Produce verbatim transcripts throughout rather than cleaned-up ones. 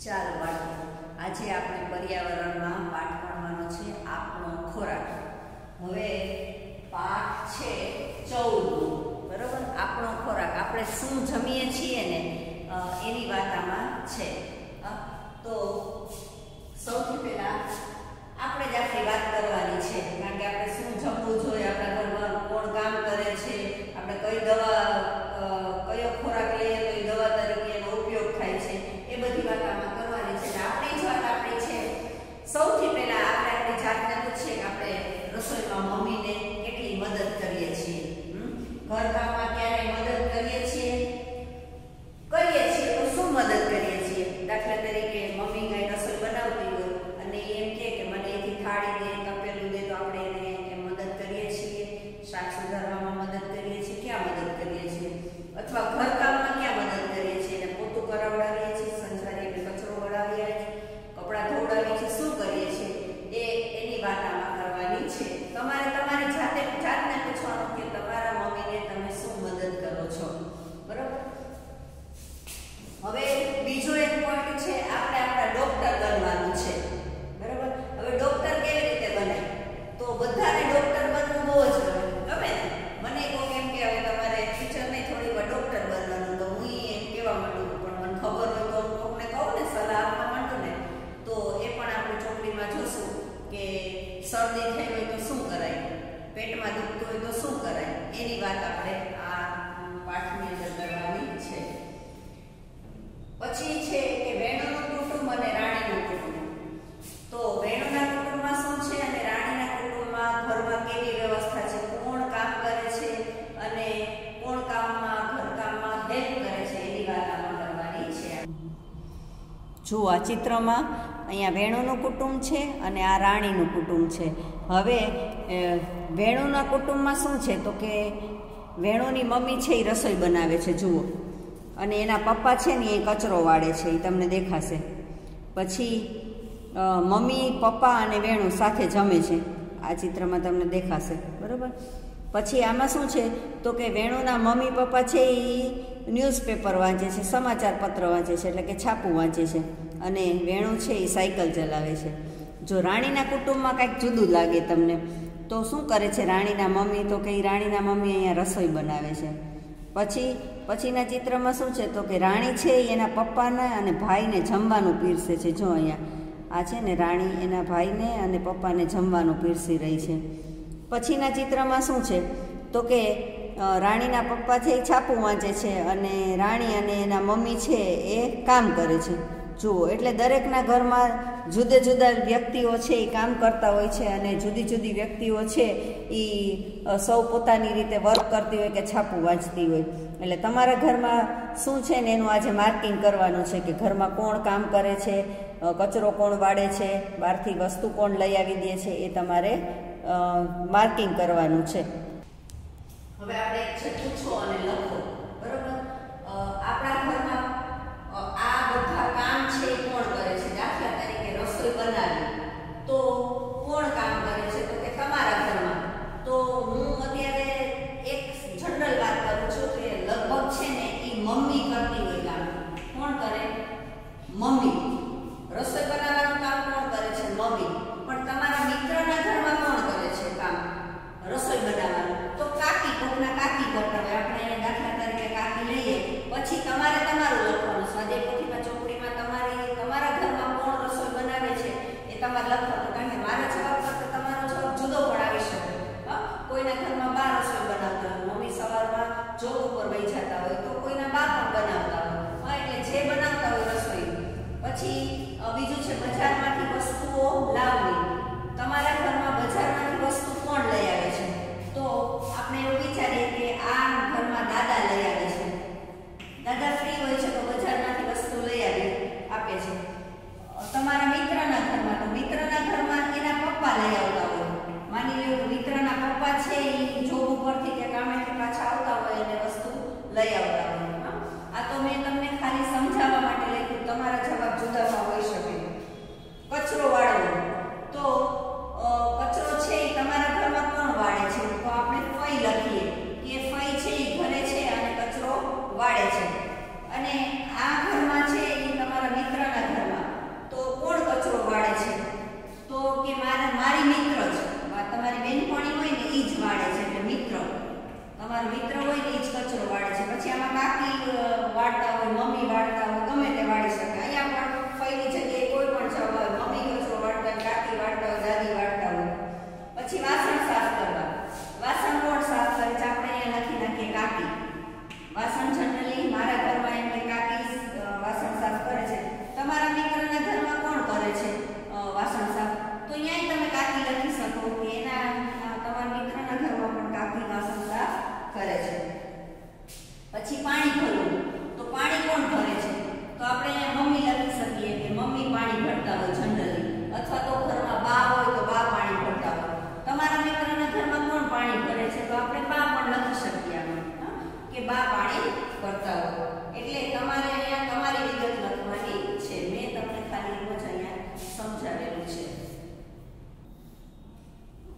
ચાલો બાળકો, આજે આપણે પર્યાવરણમાં પાઠ ભણવાનો છે આપણો ખોરાક. હવે પાઠ છે ચૌદ, બરોબર. આપણો ખોરાક, આપણે શું જમીએ છીએ ને એની વાત આમાં છે. તો સૌથી પહેલા આપણે જ આપણી વાત કરવાની છે, કારણ કે આપણે શું જમવું જોઈએ, આપણા ઘરમાં કોણ કામ કરે છે, આપણે કઈ દવા કયો ખોરાક લઈએ તો એ દવા તરીકે એનો ઉપયોગ થાય છે, એ બધી વાત આમાં કરવાની છે. આપણી જ વાત આપણી છે. સૌથી પહેલા આપણે આપણી જાતને પૂછીએ કે આપણે રસોઈમાં મમ્મીને કેટલી મદદ કરીએ છીએ, ઘરકામમાં ક્યારે મદદ કરીએ છીએ, કરીએ છીએ તો શું મદદ કરીએ છીએ. દાખલા તરીકે મમ્મી કઈ રસોઈ બનાવતી હોય અને એમ કહે કે મને એથી થાળી દે, તપેલું દે, તો આપણે એને એમ મદદ કરીએ છીએ. શાક સુધારવામાં મદદ કરીએ છીએ, ક્યાં મદદ કરીએ છીએ. અથવા ઘરકામમાં ક્યાં મદદ કરીએ છીએ, એને પોતું કરાવડાવીએ છીએ, સંસારી એટલે કચરો વળાવીએ છીએ, કપડાં ધોવડાવીએ છીએ, શું કરીએ છીએ, એ એની વાત આમાં કરવાની છે. તમારે તમારી જાતે જાતને પૂછવાનું કે તમારા મમ્મીને તમે શું મદદ કરો છો, બરોબર. હવે બીજો એક પોઈન્ટ છે, આપણે આપણા ડોક્ટર બનવાનું છે, બરોબર. હવે ડોક્ટર કેવી રીતે બને, તો બધાને ડોક્ટર બનવું બહુ જ ગમે. મને કોઈ એમ કે હવે તમારે ટીચર નહીં, થોડી વાર ડોક્ટર બનવાનું, તો હું એમ કહેવા માંડું, પણ મને ખબર હોય તો કોઈને કહું ને, સલાહ આપવા માંડું ને, તો એ પણ આપણે ચોપડીમાં જોશું કે શરદી થઈ હોય તો શું કરાય, પેટમાં દુખતું હોય તો શું કરાય, એની વાત આપણે આ પાઠની અંદર કરવાની છે. પછી છે કે વેણુનું કુટુંબ અને રાણીનું કુટુંબ. તો વેણુના કુટુંબમાં શું છે અને રાણીના કુટુંબમાં ઘરમાં કેવી વ્યવસ્થા છે, કોણ કામ કરે છે અને કોણ કામમાં ઘરકામમાં હેલ્પ કરે છે, એની વાત આમાં કરવાની છે. જો આ ચિત્રમાં અહીંયા વેણુનું કુટુંબ છે અને આ રાણીનું કુટુંબ છે. હવે વેણુના કુટુંબમાં શું છે, તો કે વેણુની મમ્મી છે એ રસોઈ બનાવે છે, જુઓ, અને એના પપ્પા છે ને એ કચરો વાળે છે, એ તમને દેખાશે. પછી મમ્મી, પપ્પા અને વેણુ સાથે જમે છે, આ ચિત્રમાં તમને દેખાશે, બરાબર. પછી આમાં શું છે, તો કે વેણુના મમ્મી પપ્પા છે એ ન્યૂઝપેપર વાંચે છે, સમાચાર પત્ર વાંચે છે, એટલે કે છાપું વાંચે છે, અને વેણુ છે એ સાયકલ ચલાવે છે. જો રાણીના કુટુંબમાં કંઈક જુદું લાગે તમને, તો શું કરે છે રાણીના મમ્મી, તો કે રાણીના મમ્મી અહીંયા રસોઈ બનાવે છે. પછી પછીના ચિત્રમાં શું છે, તો કે રાણી છે એના પપ્પાને અને ભાઈને જમવાનું પીરસે છે. જો અહીંયા આ છે ને રાણી એના ભાઈને અને પપ્પાને જમવાનું પીરસી રહી છે. પછીના ચિત્રમાં શું છે, તો કે રાણીના પપ્પા છે એ છાપું વાંચે છે અને રાણી અને એના મમ્મી છે એ કામ કરે છે. જુઓ, એટલે દરેકના ઘરમાં જુદા જુદા વ્યક્તિઓ છે એ કામ કરતા હોય છે, અને જુદી જુદી વ્યક્તિઓ છે એ સૌ પોતાની રીતે વર્ક કરતી હોય કે છાપું વાંચતી હોય. એટલે તમારા ઘરમાં શું છે ને એનું આજે માર્કિંગ કરવાનું છે કે ઘરમાં કોણ કામ કરે છે, કચરો કોણ વાળે છે, બહારથી વસ્તુ કોણ લઈ આવી દે છે, એ તમારે માર્કિંગ કરવાનું છે. હવે આપણે એક છે પૂછો અને લખો, બરોબર. આપણા ઘરમાં આ બધા કામ છે એ કોણ કરે છે. દાખલા તરીકે રસોઈ બનાવી તો કોણ કામ કરે છે, તો કે તમારા ઘરમાં. તો હું અત્યારે એક જનરલ વાત કરું છું કે લગભગ છે ને એ મમ્મી કરતી હોય કામ. કોણ કરે? મમ્મી. રસોઈ બનાવવાનું કામ કોણ કરે છે? મમ્મી. પણ તમારા મિત્રના ઘરમાં કોણ કરે છે કામ રસોઈ બનાવવાનું? તો કાકી, કોકના કાકી કરતા હોય. આપણે અહીંયા દાખલા તરીકે કાકી લઈએ, પછી તમારે તમારું લખવાનું. સ્વાધ્યાય પોથીમાં ચોપડીમાં તમારી તમારા ઘરમાં કોણ રસોઈ બનાવે છે એ તમારે લખવાનું, કારણ કે મારા જવાબ કરતા તમારો જવાબ જુદો પણ આવી શકે. કોઈના ઘરમાં બા રસોઈ બનાવતા હોય, મમ્મી સવારમાં જોબ ઉપર વહી જતા હોય, તો કોઈના બા પણ બનાવતા હોય. એટલે જે બનાવતા હોય રસોઈ. પછી બીજું છે બજારમાંથી વસ્તુઓ લાવવી. તમારા ઘરમાં બજારમાંથી વસ્તુ કોણ લઈ આવે છે? તો આપણે એવું વિચારીએ કે આ ઘરમાં દાદા લઈ આવે છે. દાદા ફ્રી હોય છે તો બજારમાંથી વસ્તુ લઈ આવી આપે છે. તમારા મિત્રના ઘરમાં, તો મિત્રના ઘરમાં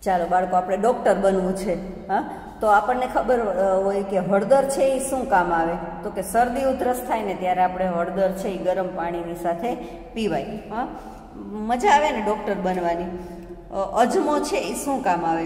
ચાલો બાળકો, આપણે ડૉક્ટર બનવું છે. હા, તો આપણને ખબર હોય કે હળદર છે એ શું કામ આવે, તો કે શરદી ઉધરસ થાય ને ત્યારે આપણે હળદર છે એ ગરમ પાણીની સાથે પીવાય. હા, મજા આવે ને ડૉક્ટર બનવાની. અજમો છે એ શું કામ આવે,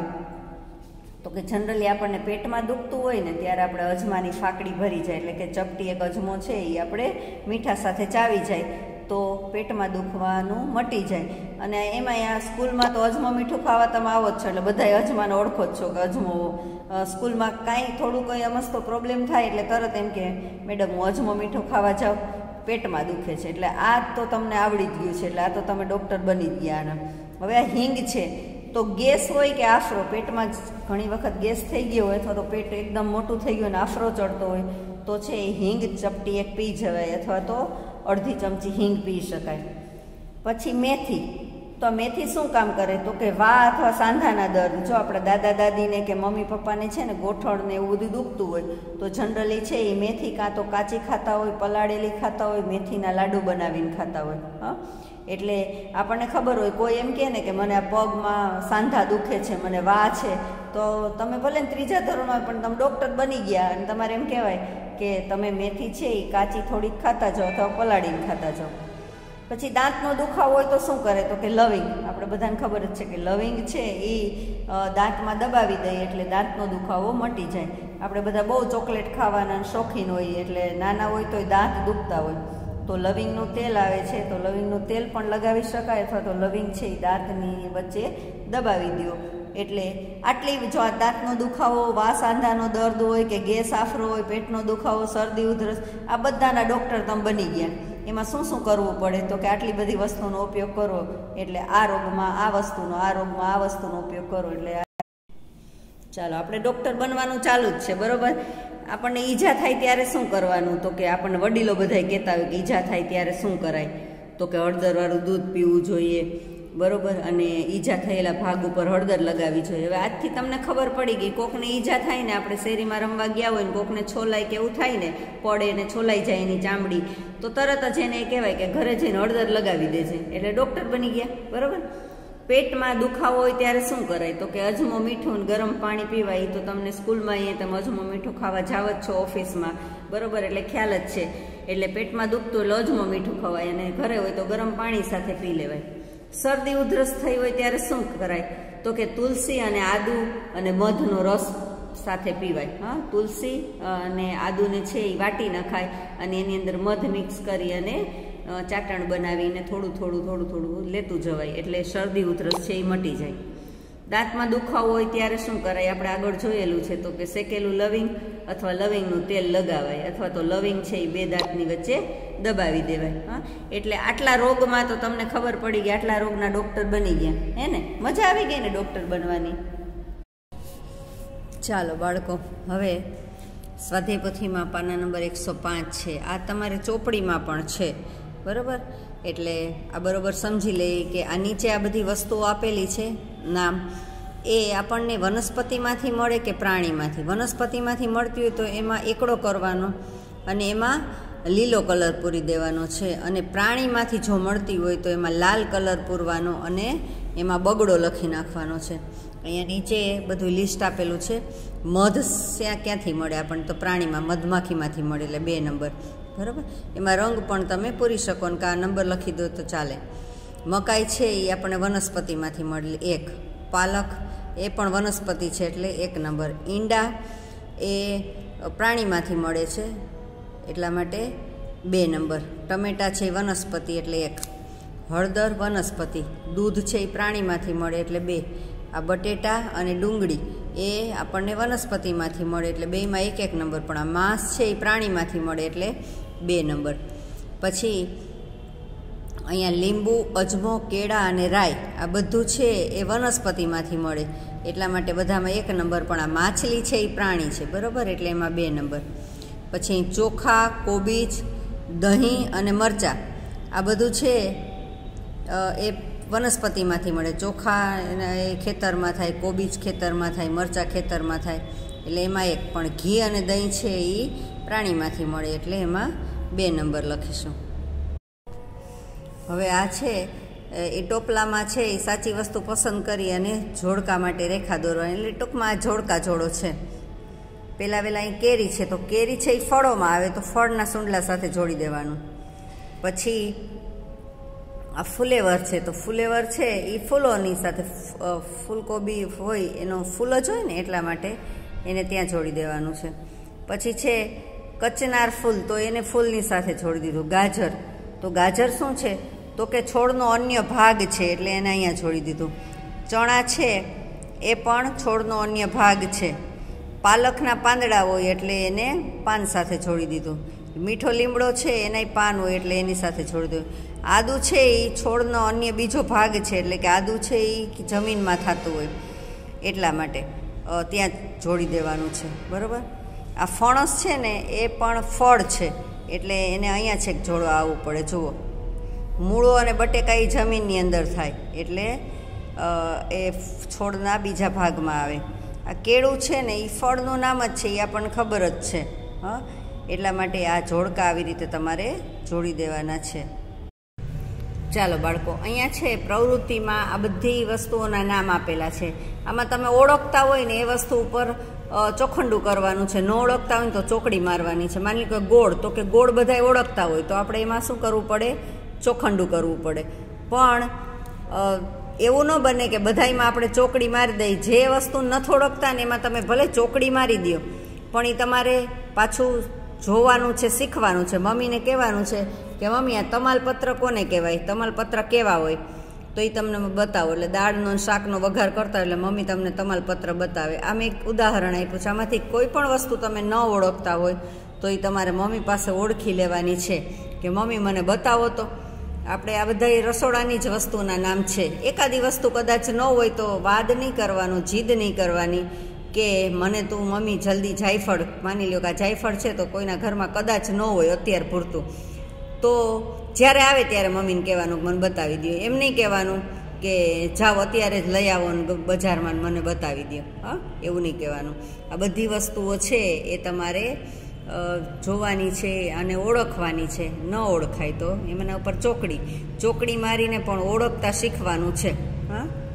તો કે જનરલી આપણને પેટમાં દુખતું હોય ને ત્યારે આપણે અજમાની ફાકડી ભરી જાય, એટલે કે ચપટી એક અજમો છે એ આપણે મીઠા સાથે ચાવી જાય તો પેટમાં દુખવાનું મટી જાય. અને એમાં આ સ્કૂલમાં તો અજમો મીઠું ખાવા તમે આવો જ છો, એટલે બધાય અજમાને ઓળખો જ છો કે અજમો. સ્કૂલમાં કાંઈ થોડું કંઈ અમસ્તો પ્રોબ્લેમ થાય એટલે તરત એમ કે મેડમ હું અજમો મીઠું ખાવા જાઉં, પેટમાં દુખે છે. એટલે આ તો તમને આવડી જ ગયું છે, એટલે આ તો તમે ડૉક્ટર બની જ ગયા આના. હવે આ હિંગ છે, તો ગેસ હોય કે આફરો, પેટમાં ઘણી વખત ગેસ થઈ ગયો હોય અથવા તો પેટ એકદમ મોટું થઈ ગયું અને આફરો ચડતો હોય તો છે એ હિંગ ચપટી એક પી જવાય, અથવા તો અડધી ચમચી હિંગ પી શકાય. પછી મેથી, તો મેથી શું કામ કરે, તો કે વા અથવા સાંધાના દર્દ, જો આપણા દાદા દાદીને કે મમ્મી પપ્પાને છે ને ગોઠણને એવું બધું દુખતું હોય તો જનરલી છે એ મેથી કાં તો કાચી ખાતા હોય, પલાળેલી ખાતા હોય, મેથીના લાડુ બનાવીને ખાતા હોય. હા, એટલે આપણને ખબર હોય, કોઈ એમ કહે ને કે મને આ પગમાં સાંધા દુખે છે, મને વા છે, તો તમે ભલે ને ત્રીજા ધોરણમાં પણ તમે ડૉક્ટર બની ગયા અને તમારે એમ કહેવાય કે તમે મેથી છે એ કાચી થોડીક ખાતા જાઓ અથવા પલાળીને ખાતા જાઓ. પછી દાંતનો દુખાવો હોય તો શું કરે, તો કે લવિંગ, આપણે બધાને ખબર જ છે કે લવિંગ છે એ દાંતમાં દબાવી દઈએ એટલે દાંતનો દુખાવો મટી જાય. આપણે બધા બહુ ચોકલેટ ખાવાના શોખીન હોઈએ, એટલે નાના હોય તોય દાંત દુખતા હોય તો લવિંગનું તેલ આવે છે, તો લવિંગનું તેલ પણ લગાવી શકાય, અથવા તો લવિંગ છે એ દાંતની વચ્ચે દબાવી દો. એટલે આટલી, જો આ દાંતનો દુખાવો, વા સાંધાનો દર્દ હોય કે ગેસ આફરો હોય, પેટનો દુખાવો, શરદી ઉધરસ, આ બધાના ડૉક્ટર તમે બની ગયા. એમાં શું શું કરવું પડે, તો કે આટલી બધી વસ્તુનો ઉપયોગ કરો, એટલે આ રોગમાં આ વસ્તુનો, આ રોગમાં આ વસ્તુનો ઉપયોગ કરો. એટલે ચાલો આપણે ડૉક્ટર બનવાનું ચાલુ જ છે, બરાબર. આપણને ઈજા થાય ત્યારે શું કરવાનું, તો કે આપણને વડીલો બધા કહેતા હોય કે ઈજા થાય ત્યારે શું કરાય, તો કે હળદરવાળું દૂધ પીવું જોઈએ, બરાબર. અને ઈજા થયેલા ભાગ ઉપર હળદર લગાવવી જોઈએ. હવે આજથી તમને ખબર પડી ગઈ, કોકને ઈજા થાય ને, આપણે શેરીમાં રમવા ગયા હોય ને કોકને છોલાય કે એવું થાય ને, પડે ને છોલાઈ જાય એની ચામડી, તો તરત જ એને કહેવાય કે ઘરે જઈને હળદર લગાવી દેજે, એટલે ડૉક્ટર બની ગયા, બરાબર. પેટમાં દુખાવો હોય ત્યારે શું કરાય, તો કે અજમો મીઠું ગરમ પાણી પીવાય. તો તમને સ્કૂલમાં અહીંયા તમે અજમો મીઠું ખાવા જાવ જ છો, ઓફિસમાં, બરાબર, એટલે ખ્યાલ જ છે. એટલે પેટમાં દુખતું એટલે અજમો મીઠું ખવાય, અને ઘરે હોય તો ગરમ પાણી સાથે પી લેવાય. શરદી ઉધરસ થઈ હોય ત્યારે શું કરાય, તો કે તુલસી અને આદુ અને મધનો રસ સાથે પીવાય. હા, તુલસી અને આદુને છે એ વાટી નખાય અને એની અંદર મધ મિક્સ કરી અને ચાટણ બનાવીને થોડું થોડું થોડું થોડું લેતું જવાય, એટલે શરદી ઉધરસ છે એ મટી જાય. દાંતમાં દુખાવો હોય ત્યારે શું કરાય, આપણે આગળ જોયેલું છે, તો કે શેકેલું લવિંગ અથવા લવિંગનું તેલ લગાવાય, અથવા તો લવિંગ છે એ બે દાંતની વચ્ચે દબાવી દેવાય. હા, એટલે આટલા રોગમાં તો તમને ખબર પડી ગઈ, આટલા રોગના ડૉક્ટર બની ગયા, હે ને? મજા આવી ગઈ ને ડૉક્ટર બનવાની. ચાલો બાળકો, હવે સ્વાધ્યાય પોથીમાં પાના નંબર એકસો પાંચ છે, આ તમારે ચોપડીમાં પણ છે, બરાબર. એટલે આ બરાબર સમજી લઈએ કે આ નીચે આ બધી વસ્તુઓ આપેલી છે નામ, એ આપણને વનસ્પતિમાંથી મળે કે પ્રાણીમાંથી. વનસ્પતિમાંથી મળતી હોય તો એમાં એકડો કરવાનો અને એમાં લીલો કલર પૂરી દેવાનો છે, અને પ્રાણીમાંથી જો મળતી હોય તો એમાં લાલ કલર પૂરવાનો અને એમાં બગડો લખી નાખવાનો છે. અહીંયા નીચે બધું લિસ્ટ આપેલું છે. મધ શ્યાં ક્યાંથી મળે આપણને, તો પ્રાણીમાં મધમાખીમાંથી મળે, એટલે બે નંબર, બરાબર. એમાં રંગ પણ તમે પૂરી શકો ને કે આ નંબર લખી દો તો ચાલે. મકાઈ છે એ આપણને વનસ્પતિમાંથી મળે, એક. પાલક એ પણ વનસ્પતિ છે એટલે એક નંબર. ઈંડા એ પ્રાણીમાંથી મળે છે એટલા માટે બે નંબર. ટમેટા છે એ વનસ્પતિ એટલે એક. હળદર વનસ્પતિ, દૂધ છે એ પ્રાણીમાંથી મળે એટલે બે. આ બટેટા અને ડુંગળી એ આપણને વનસ્પતિમાંથી મળે એટલે બેમાં એક એક નંબર, પણ આ માંસ છે એ પ્રાણીમાંથી મળે એટલે બે નંબર. પછી અહીંયા લીંબુ, અજમો, કેળા અને રાઈ આ બધું છે એ વનસ્પતિમાંથી મળે એટલા માટે બધામાં એક નંબર, પણ આ માછલી છે એ પ્રાણી છે, બરાબર, એટલે એમાં બે નંબર. પછી ચોખા, કોબીજ, દહીં અને મરચાં આ બધું છે એ વનસ્પતિમાંથી મળે. ચોખા એ ખેતરમાં થાય, કોબીજ ખેતરમાં થાય, મરચાં ખેતરમાં થાય એટલે એમાં એક. પણ ઘી અને દહીં છે એ પ્રાણીમાંથી મળે એટલે એમાં બે નંબર લખીશું. હવે આ છે એ ટોપલામાં છે એ સાચી વસ્તુ પસંદ કરી અને જોડકા માટે રેખા દોરવાની. એટલે ટૂંકમાં આ જોડકા જોડો છે. પહેલાં વહેલા અહીં કેરી છે, તો કેરી છે એ ફળોમાં આવે તો ફળના સૂંડલા સાથે જોડી દેવાનું. પછી આ ફુલેવર છે, તો ફુલેવર છે એ ફૂલોની સાથે, ફૂલકોબી હોય એનો ફૂલ જ હોય ને એટલા માટે એને ત્યાં જોડી દેવાનું છે. પછી છે કચનાર ફૂલ, તો એને ફૂલની સાથે જોડી દીધું. ગાજર, તો ગાજર શું છે તો કે છોડનો અન્ય ભાગ છે એટલે એને અહીંયા જોડી દીધું. ચણા છે એ પણ છોડનો અન્ય ભાગ છે. પાલકના પાંદડા હોય એટલે એને પાન સાથે જોડી દીધું. મીઠો લીમડો છે એના પાન હોય એટલે એની સાથે જોડી દીધું. આદુ છે એ છોડનો અન્ય બીજો ભાગ છે એટલે કે આદુ છે એ જમીનમાં થતું હોય એટલા માટે ત્યાં જોડી દેવાનું છે. બરાબર. આ ફણસ છે ને એ પણ ફળ છે એટલે એને અહીંયા છેક જોડવા આવવું પડે. જુઓ, મૂળો અને બટેકા એ જમીનની અંદર થાય એટલે એ છોડના બીજા ભાગમાં આવે. આ કેળું છે ને એ ફળનું નામ જ છે, એ આપણને ખબર જ છે. હા, એટલા માટે આ જોડકા આવી રીતે તમારે જોડી દેવાના છે. ચાલો બાળકો, અહીંયા છે પ્રવૃત્તિમાં આ બધી વસ્તુઓના નામ આપેલા છે. આમાં તમે ઓળખતા હોય ને એ વસ્તુ ઉપર ચોખંડું કરવાનું છે. ન ઓળખતા હોય ને તો ચોકડી મારવાની છે. માની લો કે ગોળ, તો કે ગોળ બધાય ઓળખતા હોય તો આપણે એમાં શું કરવું પડે? ચોખંડું કરવું પડે. પણ એવું ન બને કે બધાયમાં આપણે ચોકડી મારી દઈએ. જે વસ્તુ નથી ઓળખતા ને એમાં તમે ભલે ચોકડી મારી દો પણ એ તમારે પાછું જોવાનું છે, શીખવાનું છે. મમ્મીને કહેવાનું છે કે મમ્મી આ તમાલપત્ર કોને કહેવાય? તમાલપત્ર કેવા હોય તો એ તમને બતાવો. એટલે દાળનો શાકનો વઘાર કરતા એટલે મમ્મી તમને તમાલપત્ર બતાવે. આમ એક ઉદાહરણ આપ્યું છે. આમાંથી કોઈ પણ વસ્તુ તમે ન ઓળખતા હોય તો એ તમારે મમ્મી પાસે ઓળખી લેવાની છે કે મમ્મી મને બતાવો તો. આપણે આ બધા રસોડાની જ વસ્તુના નામ છે. એકાદી વસ્તુ કદાચ ન હોય તો વાદ નહીં કરવાનો, જીદ નહીં કરવાની કે મને તું મમ્મી જલ્દી જાયફળ, માની લો કે આ જાયફળ છે તો કોઈના ઘરમાં કદાચ ન હોય અત્યાર પૂરતું, તો જ્યારે આવે ત્યારે મમ્મીને કહેવાનું મને બતાવી દો. એમ નહીં કહેવાનું કે જાઓ અત્યારે જ લઈ આવો ને બજારમાં મને બતાવી દો. હા, એવું નહીં કહેવાનું. આ બધી વસ્તુઓ છે એ તમારે જોવાની છે અને ઓળખવાની છે. ન ઓળખાય તો એમના ઉપર ચોકડી ચોકડી મારીને પણ ઓળખતા શીખવાનું છે. હા.